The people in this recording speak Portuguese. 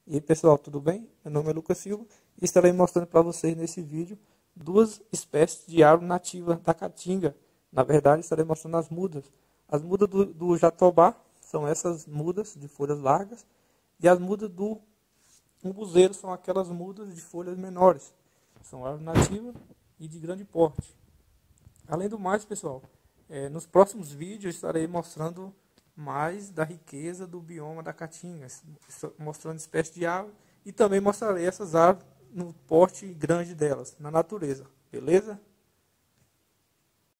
E aí pessoal, tudo bem? Meu nome é Lucas Silva e estarei mostrando para vocês nesse vídeo duas espécies de árvore nativa da Caatinga. Na verdade, estarei mostrando as mudas. As mudas do jatobá são essas mudas de folhas largas e as mudas do umbuzeiro são aquelas mudas de folhas menores. São árvores nativas e de grande porte. Além do mais, pessoal, nos próximos vídeos estarei mostrando mais da riqueza do bioma da Caatinga, mostrando espécies de árvores e também mostrarei essas árvores no porte grande delas, na natureza, beleza?